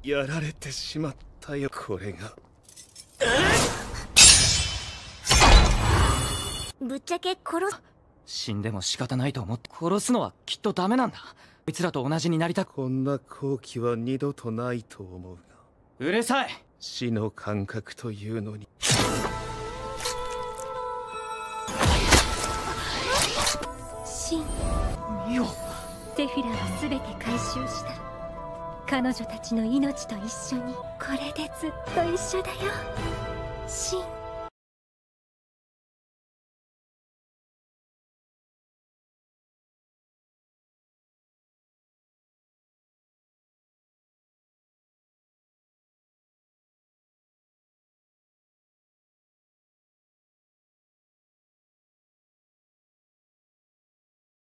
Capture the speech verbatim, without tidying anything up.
やられてしまったよ。これがぶっちゃけ殺す。 死んでも仕方ないと思って殺すのはきっとダメなんだ。こいつらと同じになりたく。 こんな好機は二度とないと思うが。 うるさい。 死の感覚というのに。 シン、 ミオ。 セフィラは全て回収した。彼女たちの命と一緒にこれでずっと一緒だよ、シン。